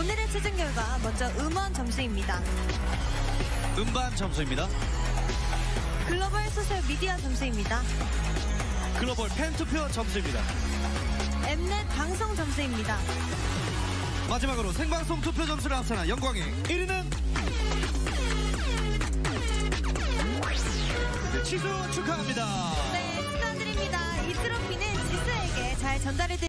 오늘의 최종 결과 먼저 음원 점수입니다. 음반 점수입니다. 글로벌 소셜 미디어 점수입니다. 글로벌 팬투표 점수입니다. 엠넷 방송 점수입니다. 마지막으로 생방송 투표 점수를 합산한 영광의 1위는 지수 축하합니다. 네, 축하드립니다. 이 트로피는 지수에게 잘 전달해드립니다.